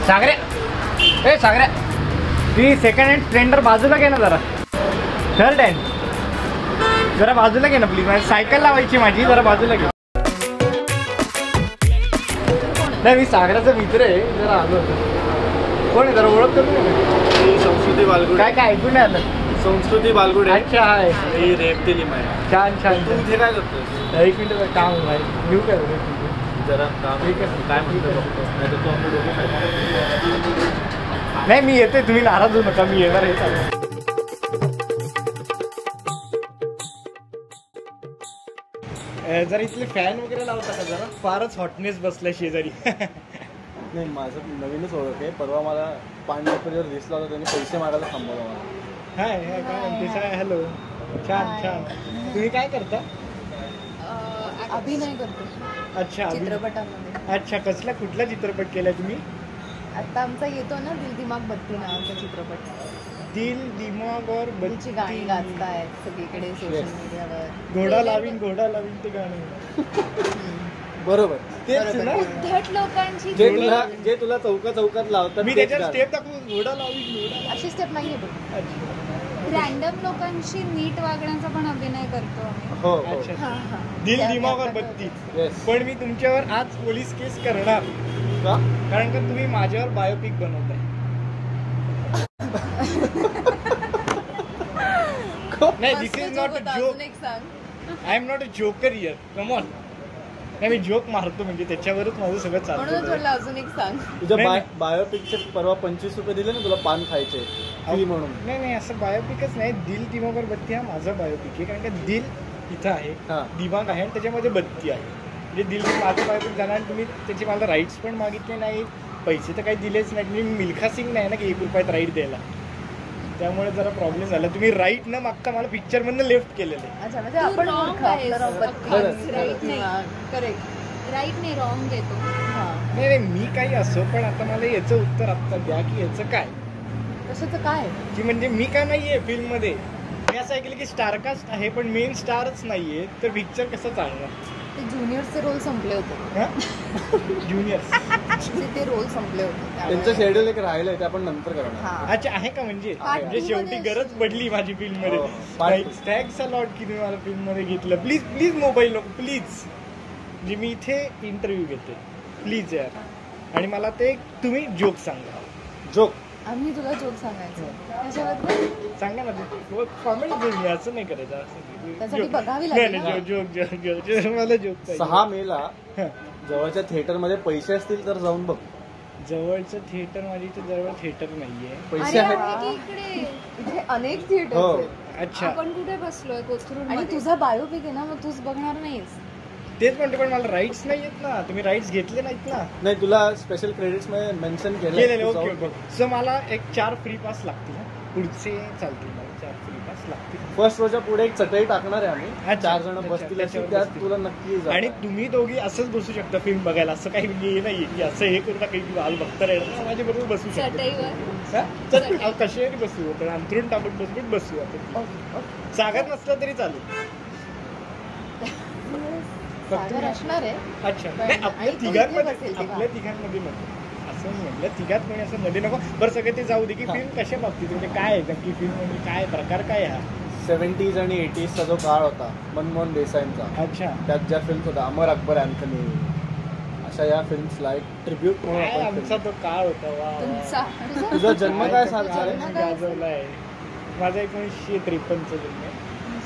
सागरे, ए सागरे, ती second hand Splendor बाजूला घे ना जरा. थर्ड हँड जरा बाजूला घे ना प्लीज. माझी सायकल लावायची माझी, जरा बाजूला घे. नाही मी सागराचा मित्र आहे, जरा आलो होतो. कोण आहे जरा ओळख करून घे. संस्कृती बालगुडे. काय काय ऐकून नाही आलं. संस्कृती बालगुडे. अच्छा आहे. ही रेप दिली माहिती. छान छान. तू इथे काय करतोस? एक मिनिट काम आहे भाई, घेऊ काय जरा काम. ठीक आहे. काय म्हणतो बघतो, नाही तर तू आम्ही दोघे खायचं. नाही मी येते, तुम्ही नाराज होऊ नका, मी येणार आहे. जरा इथले फॅन वगैरे लावता का जरा, फारच हॉटनेस बसलाय शेजारी. नाही माझं नवीनच ओळख आहे. परवा मला पांढरपेवर दिसला होता, त्यांनी पैसे मागायला थांबवलं मला. हाय काय म्हणते काय. हॅलो. छान छान. तुम्ही काय करता? अभिनय करतो. अच्छा चित्रपटामध्ये. अच्छा कसला कुठला चित्रपट केलाय तुम्ही? आता आमचा येतो ना दिल दिमाग बत्ती नावाचा चित्रपट. दिल दिमाग और बत्तीची गाणी गाजतायत सगळीकडे सोशल मीडियावर. घोडा लावीन ते गाणं. बरोबर तेच ना. उद्धट लोकांची जे तुला चौकात लावतात. मी त्याच्यात स्टेप टाकून घोडा लावीन. अशी स्टेप नाहीये बघ. रॅन्डम लोकांशी नीट वागण्याचा पण अभिनय करतो आम्ही. हो. अच्छा. दिल दिमाग और बत्ती. पण मी तुमच्यावर आज पोलीस केस करणार का? कारण का तुम्ही माझ्यावर बायोपिक बनवताय. नाही this is not a joke. I am not a joker here. Come on. नाही मी जोक मारतो म्हणजे त्याच्यावरच माझं सगळं चालतं. अजून एक सांग. तुझ्या बायोपिकचे परवा 25 रुपये दिले ना तुला पान खायचे म्हणून. नाही असं बायोपिकच नाही. दिल दिमाग और बत्ती हा माझा बायोपिक आहे. कारण का दिल इथं आहे, दिमाग आहे आणि त्याच्यामध्ये बत्ती आहे. म्हणजे दिल माझं बायोपिक जाणार आणि तुम्ही त्याची मला राईट्स पण मागितले नाही, पैसे तर काही दिलेच नाही. मी मिल्खा सिंग नाही ना की 1 रुपयात राईट द्यायला. त्यामुळे जरा प्रॉब्लेम झाला. तुम्ही राईट न मागता मला पिक्चर मधनं लेफ्ट केलेलं आहे. अच्छा म्हणजे आपण राईट नाही रॉंग देतो. नाही मी काही असो, पण आता मला याचं उत्तर आत्ता द्या की याचं काय. कशाचं काय की म्हणजे मी का नाहीये फिल्म मध्ये. मी असं ऐकलं की स्टारकास्ट आहे पण मेन स्टारच नाहीये, तर पिक्चर कसं चालणार. ते ज्युनियर्सचे रोल संपले होते. ज्युनियर्स ते रोल संपले होते. त्यांचं शेड्यूल एक राहिलंय ते आपण नंतर करणार. अच्छा आहे का. म्हणजे शेवटी गरज पडली माझी फिल्म मध्ये. थँक्स अ लॉट की तुम्ही मला फिल्म मध्ये घेतलं. प्लीज मोबाईल नको प्लीज. म्हणजे मी इथे इंटरव्ह्यू घेते प्लीज यार. आणि मला ते तुम्ही जोक सांगा. जोक. आम्ही तुला जोक सांगायचं सांगा ना. कॉमेडी फिल्म असं नाही करायचं. त्यासाठी बघावी लागेल. जोक मला जोक. 6 मेला जवळच्या थिएटर मध्ये पैसे असतील तर जाऊन बघ. जवळचं थिएटर माझी तर जवळ थिएटर नाहीये. पैसे आहेत इथे अनेक थिएटर. अच्छा आपण कुठे बसलोय कोथरूड. आणि तुझा बायोपिक आहे ना, मग तूच बघणार नाहीस. तेच म्हणते पण मला राईट्स नाही आहेत ना. तुम्ही राईट्स घेतले नाहीत ना. नाही तुला स्पेशल क्रेडिट्स मध्ये मेन्शन केलेले. ओके. सो मला एक 4 फ्री पास लागतील. पुढचे चालतील मला 4 फ्री पास लागतील. फर्स्ट रोच्या पुढे एक चटई टाकणार आहे आम्ही. 4 जण बसतील त्यात तुला नक्की. आणि तुम्ही दोघी असंच बसू शकता फिल्म बघायला. असं काही हे नाहीये की असं हे करू नका की बाल बघता राहिलं. माझ्या बरोबर बसू शकता. कशाही बसू आपण. अंथरून टाकून बसू आपण. सागर नसला तरी चालेल. असणार आहे. अच्छा नाही आपल्या तिघांमध्ये नको. असं म्हटलं तिघात कोणी असं मध्ये नको. बरं सगळे ते जाऊ दे की फिल्म कशा बाबतीत म्हणजे काय आहे नक्की फिल्म म्हणजे काय प्रकार काय हा. 70s आणि 80sचा जो काळ होता मनमोहन देसाईंचा. अच्छा. त्यात ज्या फिल्म्स होता अमर अकबर अँथनी अशा या फिल्म्सला एक ट्रिब्यूट म्हणून आमचा तो काळ होता. तुझा जन्म काय सालचा आहे? माझा 1953चा जन्म आहे.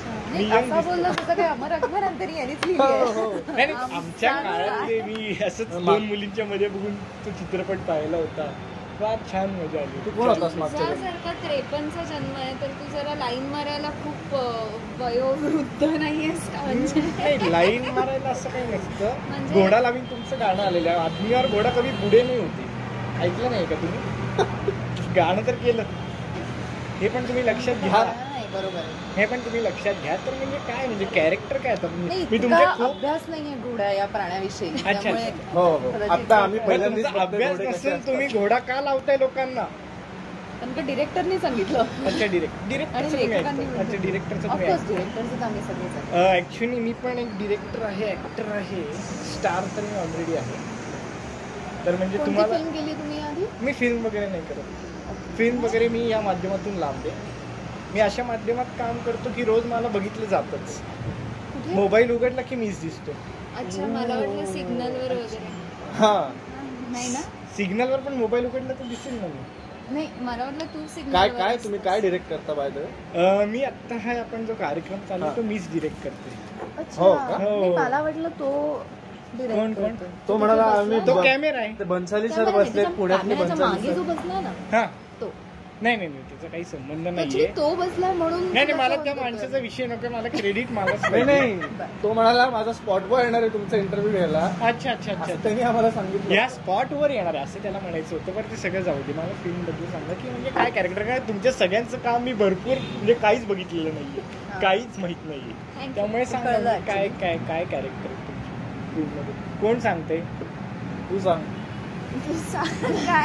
आमच्या काळातले मी असंच 2 मुलींच्या मध्ये बघून तो चित्रपट पाहिला होता. फार छान मजा आली. तू कोण होतास मागच्या? जर का 53चा जन्म आहे तर तू जरा लाईन मारायला खूप वयोवृद्ध नाहीयेस का. म्हणजे लाईन मारायला असं काही नसतं. घोडा लावीन तुमचं गाणं आलेलं आहे. आदमी और घोडा कधी पुढे नाही होते. ऐकलं नाही का तुम्ही. गाणं तर केलं. हे पण तुम्ही लक्षात घ्या. बरोबर. हे पण तुम्ही लक्षात घ्या. तर म्हणजे काय म्हणजे कॅरेक्टर काय आता मी तुमच्या अभ्यास नाहीये घोडा या प्राण्याविषयी. अच्छा. हो आता आम्ही पहिल्यांदाच अभ्यास नसेल तुम्ही घोडा का लावताय लोकांना. कारण का डिरेक्टरने सांगितलं. अच्छा डिरेक्टरचं आम्ही सगळे. ऍक्च्युली मी पण एक डिरेक्टर आहे, ऍक्टर आहे. स्टार तर मी ऑलरेडी आहे. तर म्हणजे कोणती तुम्हाला फिल्म केली तुम्ही आधी? मी फिल्म वगैरे नाही करत. फिल्म वगैरे मी या माध्यमातून लांब आहे. मी अशा माध्यमात काम करतो की रोज मला बघितलं जातच. कुठे? मोबाईल उघडला की मीच दिसतो. अच्छा, मला वाटलं सिग्नलवर वगैरे. हा नाही ना? सिग्नलवर पण मोबाईल उघडला तर दिसेल ना मी. नाही, मला वाटलं तू काय सिग्नल. काय तुम्ही काय डिरेक्ट करता बाय द वे? मी आत्ता हा आपण जो कार्यक्रम चालू आहे तो मीच डिरेक्ट करते. अच्छा. हो का? नाही, मला वाटलं तो कोण? डिरेक्ट करतो. तो म्हणाला आम्ही तो कॅमेरा आहे. ते बन्साली सर कॅमेरा नाही, बसले त्याच्या पुण्यातले कॅमेऱ्याच्या बन्साली मागे सर. जो बसला ना हा तो. नाही त्याचा काही संबंध Actually नाहीये. तो बसलाय म्हणून नाही तुला मला तो त्या बोलतोय. माणसाचा विषय नको, मला क्रेडिट मला नाही तो म्हणाला माझा स्पॉट बॉय येणार आहे तुमचा इंटरव्ह्यू घ्यायला. अच्छा अच्छा अच्छा. असं त्यांनी आम्हाला सांगितलं. या स्पॉटवर येणार आहे असं त्याला म्हणायचं होतं. पण ते सगळं जाऊ दे. मला फिल्म बद्दल सांगा की म्हणजे काय कॅरेक्टर काय. तुमच्या सगळ्यांचं काम मी भरपूर म्हणजे काहीच बघितलेलं नाहीये, काहीच माहित नाहीये. Thank त्यामुळे सांगा कळलं काय काय काय कॅरेक्टर आहे तुमच्या फिल्ममध्ये. कोण सांगते? तू सांग. तू सांग काय.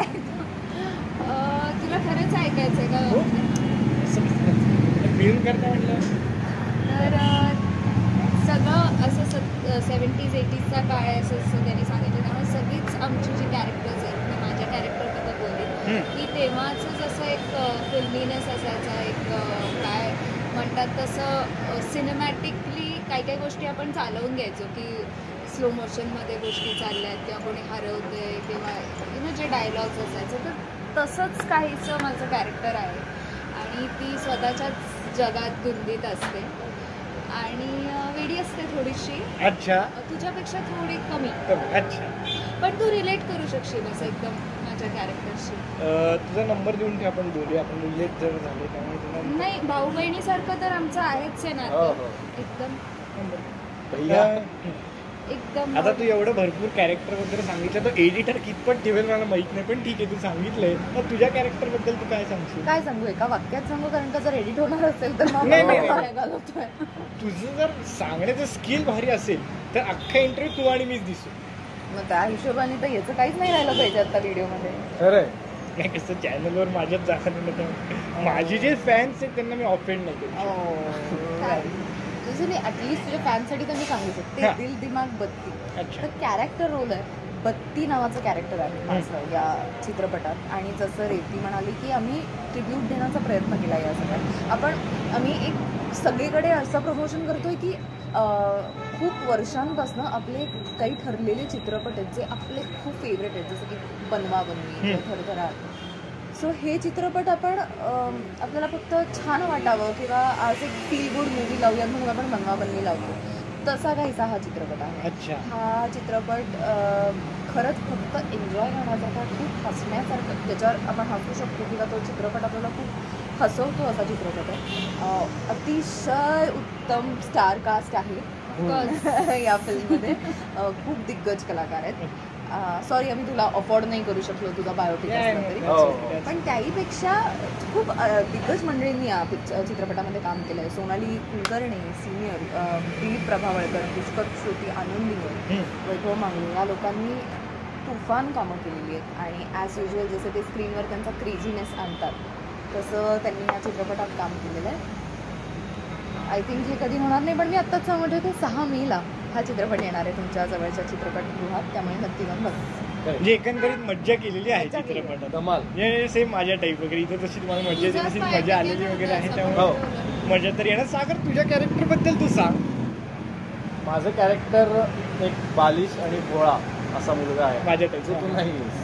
तुला खरंच ऐकायचंय का? फिल्म करता म्हटलं तर सगळं असं 70s 80sचा काळ आहे असं त्यांनी सांगितलं. त्यामुळे सगळीच आमची जी कॅरेक्टर्स आहेत, मी माझ्या कॅरेक्टरबद्दल बोलली की तेव्हाचं जसं एक फिल्मीनेस असायचा, एक काय म्हणतात तसं सिनेमॅटिकली काही काही गोष्टी आपण चालवून घ्यायचो की स्लो मोशनमध्ये गोष्टी चालल्या आहेत किंवा कोणी हरवते किंवा जे डायलॉग्स असायचे, तर तसंच काहीचं माझं कॅरेक्टर आहे. आणि ती स्वतःच्याच जगात गुंतीत असते आणि वेडी असते थोडीशी. अच्छा. तुझ्यापेक्षा थोडी कमी, अच्छा. पण तू रिलेट करू शकशील असं एकदम माझ्या कॅरेक्टरशी. तुझा नंबर देऊन ठेव, आपण बोलूया. आपण रिलेट जर झाले त्यामुळे तुला नाही, भाऊ बहिणीसारखं तर आमचं आहेच आहे ना एकदम भैया एकदम. आता तू एवढं भरपूर कॅरेक्टर वगैरे सांगितलं, तर एडिटर कितपत ठेवेल मला माहित नाही, पण ठीक आहे तू सांगितलंय. मग तुझ्या कॅरेक्टर बद्दल तू काय सांगशील? काय सांगू, एका वाक्यात सांगू? कारण का जर एडिट होणार असेल तर मग नाही. काय घालवतोय. तुझं जर सांगण्याचं स्किल भारी असेल तर अख्खा इंटरव्ह्यू तू आणि मीच दिसू. मग त्या हिशोबाने तर याचं काहीच नाही राहिलं पाहिजे आता व्हिडिओमध्ये. खरंय. नाही कसं चॅनलवर माझ्याच जागा नाही. माझे जे फॅन्स आहेत त्यांना मी ऑफेंड नाही करू. तुझं नाही, ऍटलिस्ट तुझ्या फॅनसाठी तर मी सांगू शकते. हा. दिल दिमाग बत्ती अच्छा. तर कॅरेक्टर रोल आहे. बत्ती नावाचं कॅरेक्टर आहे माझं या चित्रपटात. आणि जसं रेती म्हणाली की आम्ही ट्रिब्यूट देण्याचा प्रयत्न केला या सगळ्यात. आम्ही एक सगळीकडे असं प्रमोशन करतोय की खूप वर्षांपासून आपले काही ठरलेले चित्रपट आहेत जे आपले खूप फेवरेट आहेत, जसं की बनवा बनवी, थरथराट. सो हे चित्रपट आपण आपल्याला फक्त छान वाटावं किंवा आज एक फील गुड मूवी लावूया म्हणून आपण बनवा बनवी लावतो, तसा काहीसा हा चित्रपट आहे. अच्छा. हा चित्रपट खरंच फक्त एन्जॉय करण्यासारखा, खूप हसण्यासारखं, त्याच्यावर आपण हसू शकतो किंवा तो चित्रपट आपल्याला खूप हसवतो असा चित्रपट आहे. अतिशय उत्तम स्टार कास्ट आहे या फिल्ममध्ये. खूप दिग्गज कलाकार आहेत. सॉरी आम्ही तुला अफोर्ड नाही करू शकलो तुझा बायोपिक असला तरी, पण त्याहीपेक्षा खूप दिग्गज मंडळींनी या चित्रपटामध्ये काम केलं आहे. सोनाली कुलकर्णी सिनियर, दिलीप प्रभावळकर, पुष्कर श्रुती, आनंद इंगळे, वैभव मांगले या लोकांनी तुफान कामं केलेली आहेत. आणि ॲज युजल जसं ते स्क्रीनवर त्यांचा क्रेझीनेस आणतात तसं त्यांनी या चित्रपटात काम केलेलं आहे. आय थिंक हे कधी होणार नाही, पण मी आत्ताच सांगत होते 6 मेला हा चित्रपट येणार आहे तुमच्या जवळच्या चित्रपटगृहात, त्यामुळे नक्की जाऊन बघा. म्हणजे एकंदरीत मज्जा केलेली आहे चित्रपटात. धमाल. म्हणजे सेम माझ्या टाईप वगैरे इथं जशी तुम्हाला मज्जा येते तशी मजा आलेली वगैरे आहे, त्यामुळे मजा तर येणार. सागर तुझ्या कॅरेक्टर बद्दल तू सांग. माझं कॅरेक्टर एक बालिश आणि भोळा असा मुलगा आहे माझ्या टाईप. जो तू नाहीस.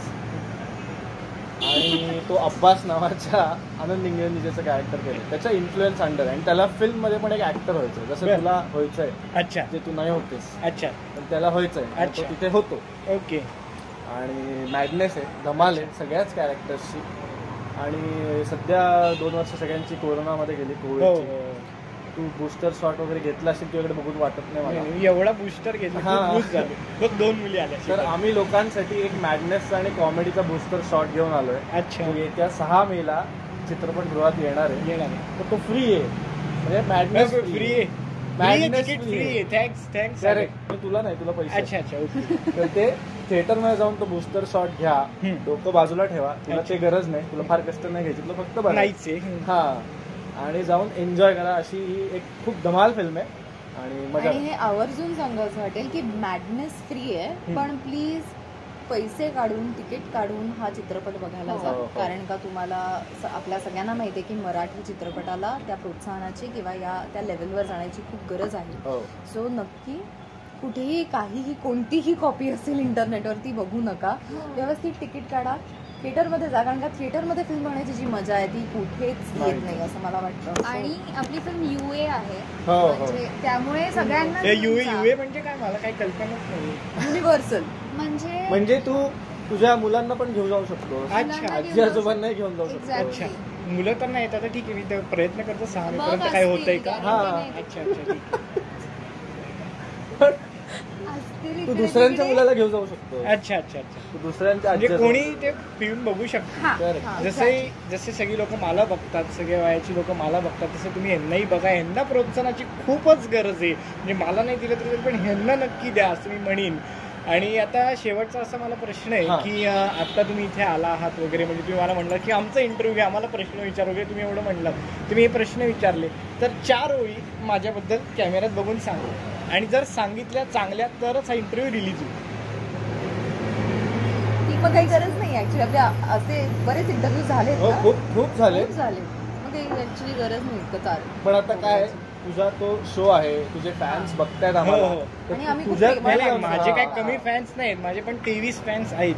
आणि तो अब्बास नावाच्या आनंद इंगळेंनी ज्याचं कॅरेक्टर केलं त्याच्या इन्फ्लुएन्स अंडर, आणि त्याला फिल्म मध्ये पण एक ऍक्टर व्हायचं, जसं तुला व्हायचंय. अच्छा. जे तू नाही होतेस. अच्छा. पण त्याला व्हायचंय, तो तिथे होतो. ओके. आणि मॅडनेस आहे, धमाल आहे सगळ्याच कॅरेक्टर्सची. आणि सध्या 2 वर्ष सगळ्यांची कोरोनामध्ये गेली, कोविडची. तू बूस्टर शॉट वगैरे घेतला असेल, तुझ्याकडे बघून वाटत नाही मला. एवढा बूस्टर घेतला, फक्त 2 मुली आल्या. तर आम्ही लोकांसाठी एक मॅडनेसचा आणि कॉमेडीचा बूस्टर शॉट घेऊन आलोय. अच्छा. येत्या 6 मेला चित्रपटगृहात येणार आहे. तर तो फ्री आहे, म्हणजे मॅडनेस फ्री आहे. मॅडनेस फ्री आहे. थँक्स. करेक्ट. तुला नाही, तुला पैसे. अच्छा. ओके. तर ते थिएटरमध्ये जाऊन तो बूस्टर शॉट घ्या, डोकं बाजूला ठेवा. तुला ते गरज नाही, तुला फार कष्ट नाही घ्यायची, तुला फक्त नाहीच आहे. हा, आणि जाऊन एन्जॉय करा. अशी ही एक खूप धमाल फिल्म आहे आणि मजा. आणि हे आवर्जून सांगायचं वाटेल की मॅडनेस फ्री आहे, पण प्लीज पैसे काढून तिकीट काढून हा चित्रपट बघायला जा. कारण का तुम्हाला आपल्या सगळ्यांना माहिती आहे की मराठी चित्रपटाला त्या प्रोत्साहनाची किंवा त्या लेवलवर जाण्याची खूप गरज आहे. सो नक्की कुठेही काहीही कोणतीही कॉपी असेल इंटरनेटवरती बघू नका. व्यवस्थित तिकीट काढा, थिएटरमध्ये जा. कारण का थिएटरमध्ये फिल्म बघण्याची जी मजा आहे ती कुठेच येत नाही असं मला वाटतं. आणि आपली फिल्म UA आहे म्हणजे त्यामुळे सगळ्यांना UA म्हणजे काय, मला काही कल्पनाच नाही. युनिव्हर्सल म्हणजे तू तुझ्या मुलांना पण घेऊन जाऊ शकतो, आजी आजोबांनाही घेऊन जाऊ शकतो. अच्छा, मुलं तर नाही येतात, ठीक आहे, मी प्रयत्न करतो 6 पर्यंत काय होतंय का. अच्छा अच्छा ठीक. तू दुसऱ्यांच्या मुलाला घेऊन जाऊ शकतो. अच्छा अच्छा अच्छा. तू दुसऱ्यांच्या म्हणजे कोणी ते फिल्म बघू शकतो. जसे सगळी लोक मला बघतात, सगळ्या वयाची लोक मला बघतात, तसं तुम्ही ह्यांनाही बघा. ह्यांना प्रोत्साहनाची खूपच गरज आहे. म्हणजे मला नाही दिलं तरी पण ह्यांना नक्की द्या असं मी म्हणेन. आणि आता शेवटचा असा मला प्रश्न आहे की आता तुम्ही इथे आला आहात वगैरे, म्हणजे तुम्ही मला म्हणलं की आमचा इंटरव्ह्यू घ्या, आम्हाला प्रश्न विचार वगैरे, तुम्ही एवढं म्हणलं, तुम्ही हे प्रश्न विचारले, तर 4 ओळी माझ्याबद्दल कॅमेऱ्यात बघून सांगा. आणि जर सांगितल्या चांगल्या तरच हा इंटरव्ह्यू रिलीज होईल. ती पण काही गरज नाही ऍक्च्युली. आपल्या असे बरेच इंटरव्ह्यू झाले, खूप झाले. मग ऍक्च्युली गरज नाही इतकं चालेल. पण आता काय, तुझा तो शो आहे, तुझे फॅन्स बघतायत आम्हाला. आणि आम्ही माझे काय कमी फॅन्स नाहीत, माझे पण 23 फॅन्स आहेत.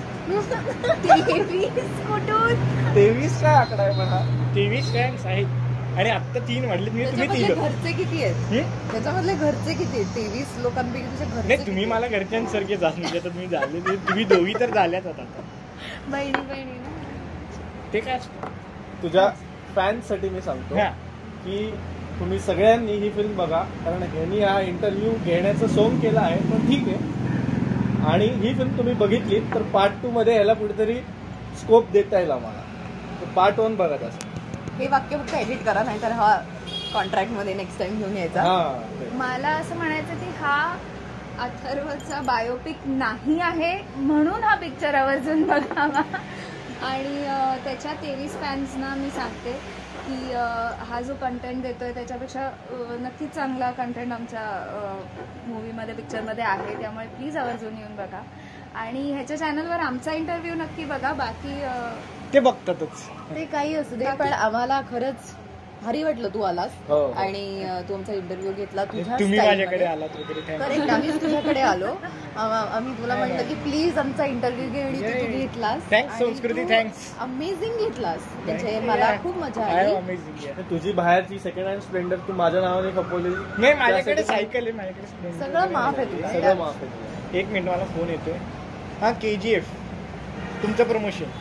23 काय आकडा आहे म्हणा. 23 फॅन्स आहेत. आणि आता 3 वाढले. तुम्ही 3 घरचे किती आहेत त्याच्यामधले? घरचे किती आहेत? 23 लोकांपैकी तुझ्या घरचे नाही. तुम्ही मला घरच्यांसारखे जात नाही, आता तुम्ही झाले, तुम्ही दोघी तर झाल्याच आता. बहिणी ते काय असतं. तुझ्या फॅन्ससाठी मी सांगतो की तुम्ही सगळ्यांनी ही फिल्म बघा, कारण ह्यांनी हा इंटरव्ह्यू घेण्याचं सोंग केलं आहे, पण ठीक आहे. आणि ही फिल्म तुम्ही बघितली तर पार्ट 2 मध्ये ह्याला कुठेतरी स्कोप देता येईल आम्हाला. तर पार्ट 1 बघत असं. हे वाक्य फक्त एडिट करा, नाहीतर हा कॉन्ट्रॅक्ट मध्ये नेक्स्ट टाइम घेऊन यायचा. मला असं म्हणायचं की हा अथर्वचा बायोपिक नाही आहे, म्हणून हा पिक्चर आवर्जून बघावा. आणि त्याच्या 23 फॅन्सना मी सांगते की हा जो कंटेंट देतोय त्याच्यापेक्षा नक्कीच चांगला कंटेंट आमच्या मूवीमध्ये, पिक्चरमध्ये आहे. त्यामुळे प्लीज आवर्जून येऊन बघा. आणि ह्याच्या चॅनलवर आमचा इंटरव्ह्यू नक्की बघा. बाकी ते बघतातच, ते काही असू दे. पण आम्हाला खरंच भारी वाटलं तू आलास आणि तू आमचा इंटरव्ह्यू घेतला. तुम्ही माझ्याकडे आलात वगैरे. करेक्ट, आम्ही तुझ्याकडे आलो. आम्ही तुला म्हटलं की प्लीज आमचा इंटरव्ह्यू घे, आणि तू घेतलास. थँक्स संस्कृती, थँक्स. अमेझिंग घेतलास. म्हणजे मला खूप मजा आली. तुझी बाहेरची सेकंड हँड स्प्लेंडर तू माझ्या नावाने खपवली. नाही, माझ्याकडे सायकल आहे, माझ्याकडे सगळं माफ आहे तुला. सगळं माफ आहे. 1 मिनिट, मला फोन येतोय. KGF तुमचं प्रमोशन.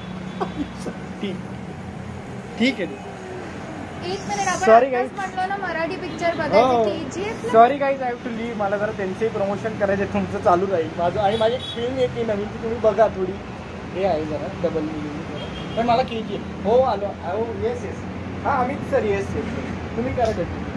ठीक आहे. 1 मिनिट, आपण म्हटलं ना मराठी पिक्चर बघायचं. Sorry guys, I have to leave. मला जरा त्यांचंही प्रमोशन करायचं, तुमचं चालू राहील माझं. आणि माझी फिल्म येते नवीन, ती तुम्ही बघा. थोडी हे आहे जरा डबल मिलिंग, पण मला KGF. हो आलो. येस. Amit sir, yes. तुम्ही करा.